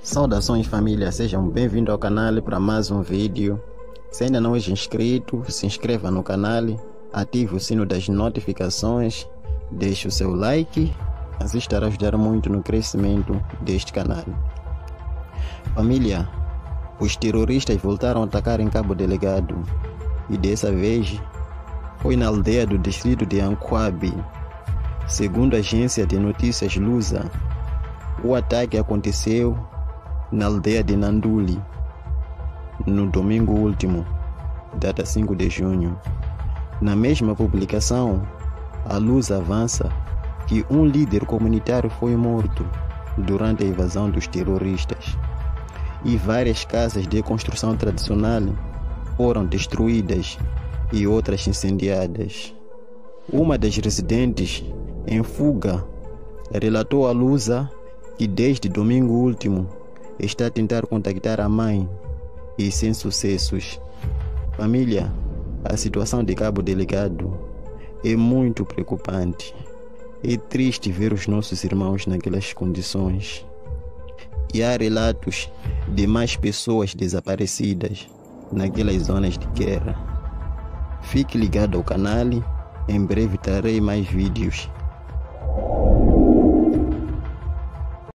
Saudações família, sejam bem-vindos ao canal para mais um vídeo. Se ainda não é inscrito, se inscreva no canal, ative o sino das notificações, deixe o seu like, assim estará a ajudar muito no crescimento deste canal. Família, os terroristas voltaram a atacar em Cabo Delgado e dessa vez foi na aldeia do distrito de Anquabe. Segundo a agência de notícias Lusa, o ataque aconteceu na aldeia de Nanduli no domingo último, data 5 de junho. Na mesma publicação, a Lusa avança que um líder comunitário foi morto durante a invasão dos terroristas e várias casas de construção tradicional foram destruídas e outras incendiadas. Uma das residentes em fuga relatou à Lusa que desde domingo último está a tentar contactar a mãe e sem sucessos. Família, a situação de Cabo Delgado é muito preocupante. É triste ver os nossos irmãos naquelas condições. E há relatos de mais pessoas desaparecidas naquelas zonas de guerra. Fique ligado ao canal, em breve trarei mais vídeos